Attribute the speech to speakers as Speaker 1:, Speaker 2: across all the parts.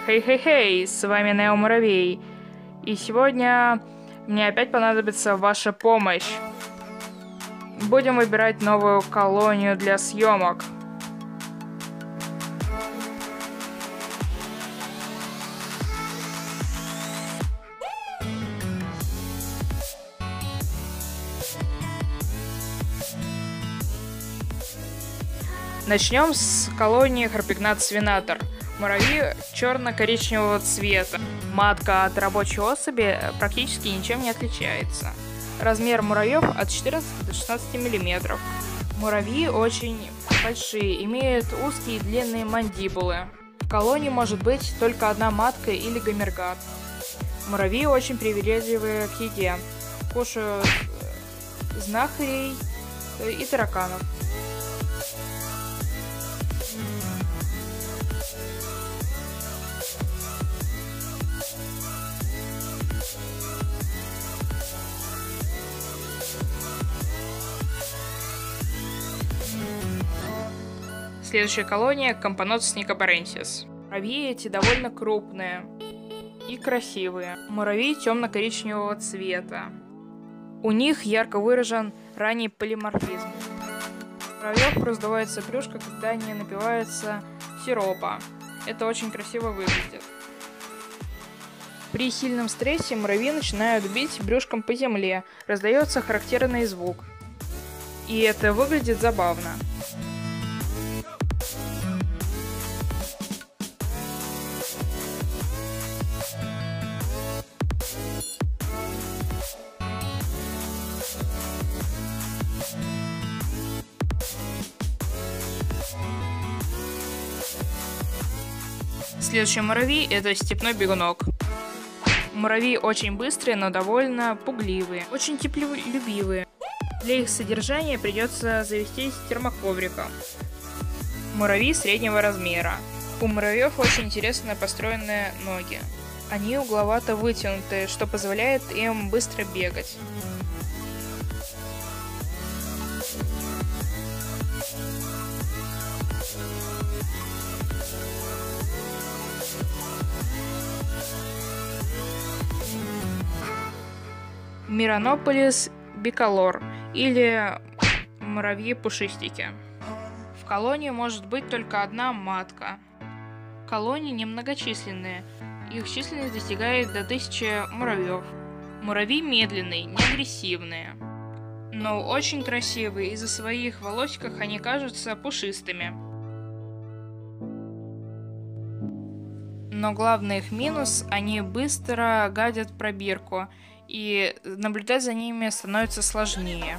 Speaker 1: Хей-хей-хей, с вами Нео Муравей. И сегодня мне опять понадобится ваша помощь. Будем выбирать новую колонию для съемок. Начнем с колонии Harpegnathus venator. Муравьи черно-коричневого цвета. Матка от рабочей особи практически ничем не отличается. Размер муравьев от 14 до 16 мм. Муравьи очень большие, имеют узкие и длинные мандибулы. В колонии может быть только одна матка или гомергат. Муравьи очень привередливые к еде. Кушают знахарей и тараканов. Следующая колония — Campanotus nicobarensis. Муравьи эти довольно крупные и красивые. Муравьи темно-коричневого цвета. У них ярко выражен ранний полиморфизм. У муравьев раздувается брюшко, когда они напиваются сиропа. Это очень красиво выглядит. При сильном стрессе муравьи начинают бить брюшком по земле. Раздается характерный звук. И это выглядит забавно. Следующий муравей — это степной бегунок. Муравьи очень быстрые, но довольно пугливые, очень теплолюбивые. Для их содержания придется завестись термоковриком. Муравьи среднего размера. У муравьев очень интересно построенные ноги. Они угловато вытянутые, что позволяет им быстро бегать. Миронополис биколор или муравьи-пушистики. В колонии может быть только одна матка. Колонии немногочисленные, их численность достигает до 1000 муравьев. Муравьи медленные, не агрессивные, но очень красивые, из-за своих волосиков они кажутся пушистыми. Но главный их минус — они быстро гадят пробирку, и наблюдать за ними становится сложнее.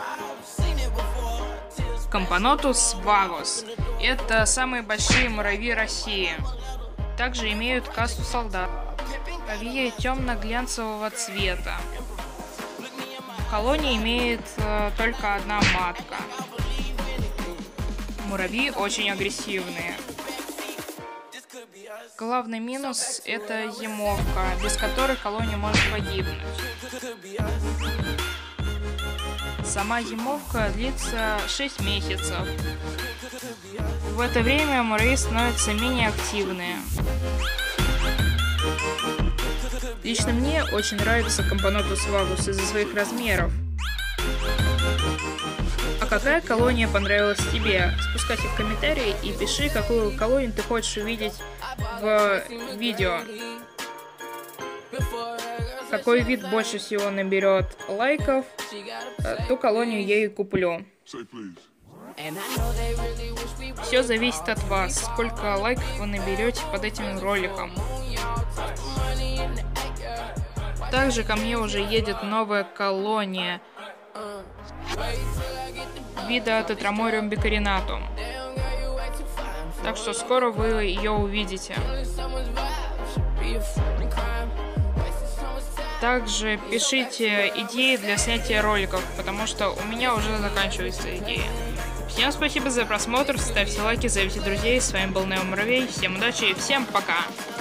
Speaker 1: Campanotus vagus – это самые большие муравьи России. Также имеют касту солдат. Муравьи темно-глянцевого цвета. В колонии имеет только одна матка. Муравьи очень агрессивные. Главный минус — это зимовка, без которой колония может погибнуть. Сама зимовка длится 6 месяцев. В это время муравьи становятся менее активные. Лично мне очень нравится Campanotus vagus из-за своих размеров. А какая колония понравилась тебе? Спускайся в комментарии и пиши, какую колонию ты хочешь увидеть в видео. Какой вид больше всего наберет лайков, ту колонию я и куплю. Все зависит от вас, сколько лайков вы наберете под этим роликом. Также ко мне уже едет новая колония вида Tetramorium bicorinatum. Так что скоро вы ее увидите. Также пишите идеи для снятия роликов, потому что у меня уже заканчиваются идеи. Всем спасибо за просмотр, ставьте лайки, зовите друзей. С вами был Нео Муравей. Всем удачи и всем пока!